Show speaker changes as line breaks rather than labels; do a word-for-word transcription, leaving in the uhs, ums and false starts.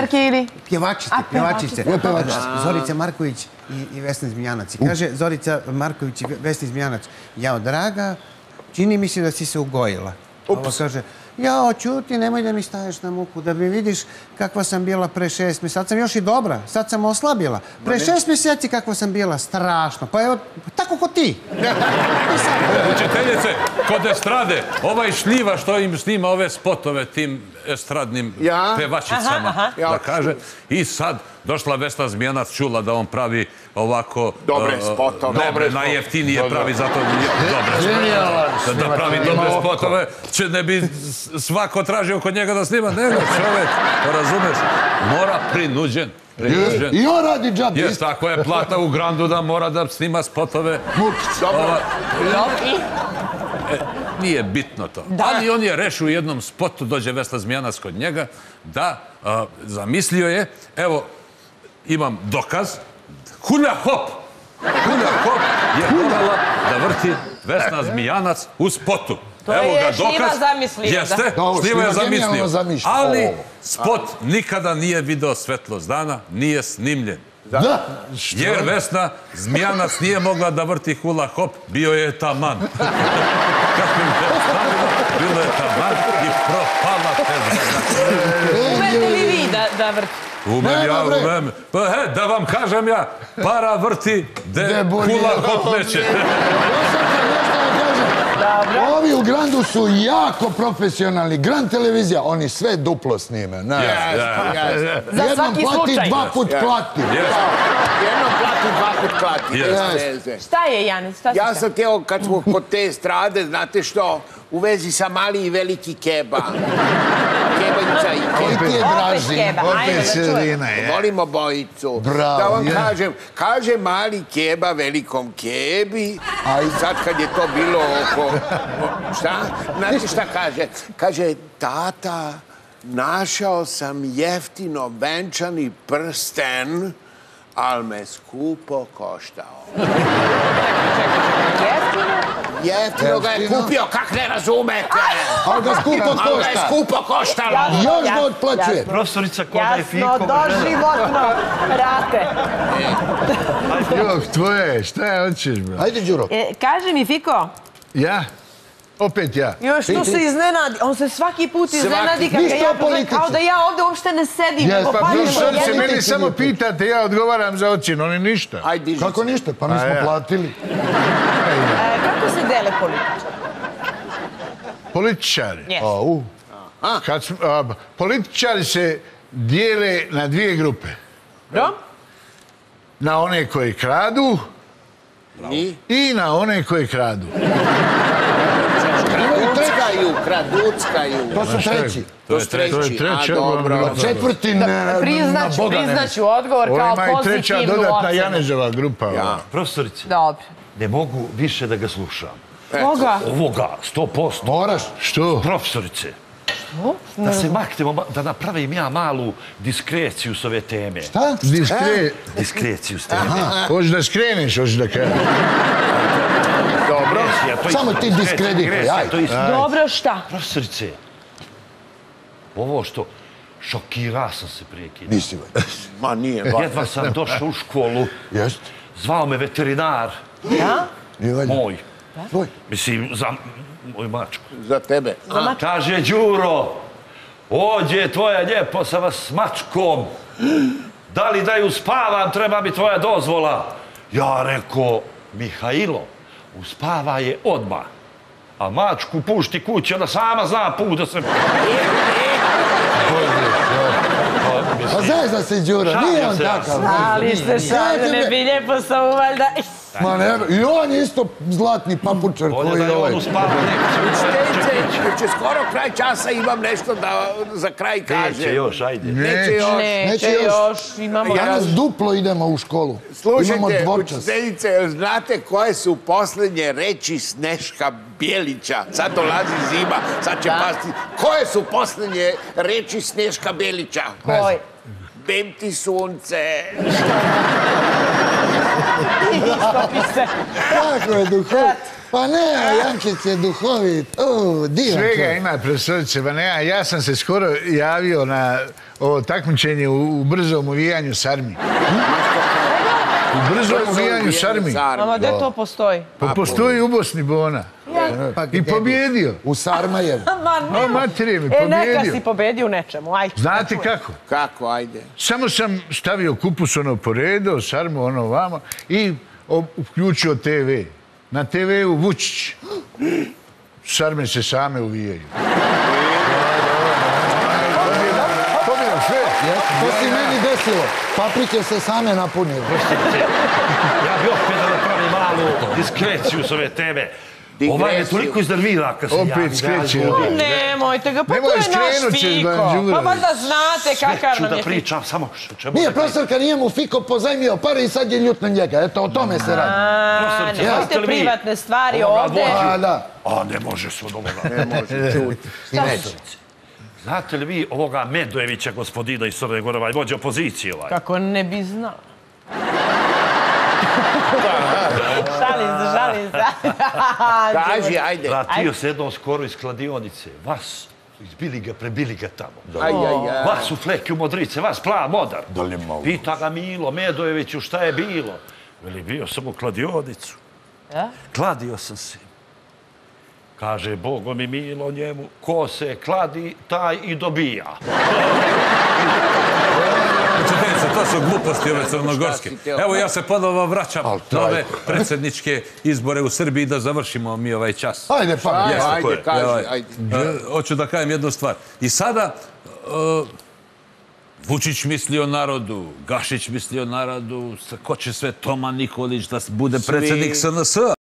Novinarke ili?
Pjevačice, pjevačice. Zorica Marković i Vesna Zmijanac. Kaže Zorica Marković i Vesna Zmijanac, jao, draga, čini mi se da si se ugojila. Ovo kaže, jao, čuti, nemoj da mi staješ na muku, da mi vidiš kakva sam bila pre šest mjeseci. Sad sam još i dobra, sad sam oslabila. Pre šest mjeseci kakva sam bila, strašno. Pa evo, tako ko ti.
Učiteljice, kod estrade, ovaj šljiva što im snima ove spotove tim estradnim pevačicama, da kaže, i sad došla Vesna Zmijanac, čula da on pravi ovako...
Dobre spotove.
Ne, najjeftinije pravi, zato da pravi dobre spotove, će ne bi svako tražio kod njega da snima, nego čovjek, razumeš, mora prinuđen.
I on radi džabi.
Jes, tako je, plata u Grandu da mora da snima spotove. Nije bitno to. Ali on je rešio u jednom spotu, dođe Vesna Zmijanac kod njega, da zamislio je, evo, imam dokaz, Hulja hop! Hulja hop je morala da vrti Vesna Zmijanac u spotu.
To je Šljiva zamislio.
Jeste, Šljiva je zamislio. Ali spot nikada nije video svetlost dana, nije snimljen.
Da?
Jer Vesna Zmijanac nije mogla da vrti hula hop, bio je taman. Kako im to stavilo, bilo je taman i propala peva.
Umete li vi da vrti?
Umem ja, umem. Pa he, da vam kažem ja, para vrti, de hula hop neće.
Ovi u Grandu su jako profesionalni. Grand televizija, oni sve duplo snime. Jednom plati, dva put plati.
Jednom plati, dva put plati.
Šta je, Janec?
Ja sam teo, kad smo kod te estrade, znate što, u vezi sa mali i veliki keba. Kebajica i keba.
Koji ti je draži?
Opet sredina
je. Volimo bojicu. Da vam kažem, kaže mali keba velikom kebi, sad kad je to bilo oko... Šta? Znate šta kaže? Kaže, tata, našao sam jeftino venčani prsten, ali me skupo koštao. Jeftino ga je kupio, kak ne razumete?
Ali ga skupo košta.
Ali ga je skupo koštalo.
Još ga otplaćuje.
Profesorica, ko da je fiko.
Jasno, doživotno rate.
Jok, tvoje, šta je hoćeš, bro?
Ajde, Đuro.
Kaži mi, Fiko.
Ja? Opet ja.
Još tu se iznenadi. On se svaki put iznenadi kako ja poznam, kao da ja ovdje uopšte ne sedim.
Pa profesorice, meni samo pitate, ja odgovaram za ocjenu, oni ništa.
Kako ništa? Pa mi smo platili.
Kako se dele političari?
Političari?
Jes.
Političari se dijele na dvije grupe. Na one koji kradu i na one koji kradu.
Kraduckaju, kraduckaju.
To su treći.
To su treći, a dobro.
Četvrti na Boga ne.
Priznaću odgovor kao pozitivnu ocenu.
Ovo ima i treća dodatna Janezova grupa.
Profesorice,
dobro.
Ne mogu više da ga slušam.
Koga?
Ovoga, sto posto.
Moraš.
Što?
Profesorice. Da se maknemo, da napravim ja malu diskreciju s ove teme.
Šta?
Diskreciju s teme.
Hoćeš da skreneš, hoćeš da kažeš.
Dobro.
Samo ti diskredituj, aj.
Dobro, šta?
Profesorice, ovo što šokira sam se prije kina.
Nisi vaj.
Ma nije.
Jedva sam došao u školu.
Jest.
Zvao me veterinar.
Ja?
Moj.
Tvoj?
Mislim, za moju mačku.
Za tebe.
Kaže, Đuro, ođe tvoja lijepo sa vas s mačkom. Da li da ju spavam, treba mi tvoja dozvola. Ja rekao, Mihajlo, uspava je odmah. A mačku pušti kući, ona sama zna put da se...
Pa znaš da si Đuro, nije on takav.
Ali ste šalju, ne bi lijepo sam uvaljda...
Ma ne, i on je isto zlatni papučar koji je ovaj.
Učiteljice, skoro kraj časa imam nešto da za kraj kaže.
Neće još, ajde.
Neće još.
Neće još, imamo...
Danas duplo idemo u školu.
Slušajte, učiteljice, znate koje su posljednje reči Sneška Bjelića? Sad dolazi zima, sad će pasti. Koje su posljednje reči Sneška Bjelića?
Koje?
Bem ti sunce.
Kako je duhovno. Pa ne, Jančić je duhovit. O, divan
Svega
čovjek.
ima, profesorice, pa ne, ja sam se skoro javio na ovo takmičenje u brzom uvijanju sarmi. U brzom uvijanju sarmi.
Ama gde to postoji?
Pa postoji u Bosni, Bona. I pobjedio.
U Sarmajevu.
O, materije mi,
E, neka
pobjedio.
si pobedio u nečemu, ajde.
Znate kako?
Kako, ajde.
Samo sam stavio kupus ono poredo, sarmu ono vamo i uključio te ve. Na te veu Vučić. Sarme se same uvijaju. Pobjedam sve.
To si meni desilo. Paprike se same napunile.
Ja bi opet da napravim malu diskreciju s ove teme. Ovaj me toliko iznervira kad se
Opet
javi.
skreće.
Nemojte ga, pa
Nemoj,
to je naš
skrenut ćeš,
Fiko.
Banđura.
Pa valjda znate
Sve
kakav
ću
nam
da
je Fiko.
pričam, samo o čemu
Nije
da
profesorka, nije mu Fiko pozajmio pare i sad je ljut na njega. Eto, o tome se radi.
A,
Profesor,
nemojte
znate li vi
privatne stvari
ovoga
ovde.
vođu?
A, da.
A, ne može se od ovoga.
Ne može čuti.
Znate li vi ovoga Medojevića, gospodina iz Crne Gore, ovaj vođa opozicije ovaj?
Kako ne bi znao. Šalim se, šalim se.
Kaži, ajde.
Vratio se jednom skoro iz kladionice. Vas, izbili ga, prebili ga tamo.
Aj, aj, aj.
Vas u fleki u Modrice, vas plav modar.
Da li je malo?
Pita ga Milo Medojeviću šta je bilo. Veli, bio sam u kladionicu.
Ja?
Kladio sam se. Kaže, Bogo mi Milo njemu, ko se kladi, taj i dobija.
Učiteljice, to su gluposti ove crnogorske. Evo, ja se ponovo vraćam na ove predsjedničke izbore u Srbiji da završimo mi ovaj čas.
Ajde, pa.
Ajde,
Jeste,
ajde,
ko je? Evo,
kaži, ajde.
e, Hoću da kažem jednu stvar. I sada e, Vučić misli o narodu, Gašić misli o narodu, ko će sve Toma Nikolić da bude predsjednik S N S.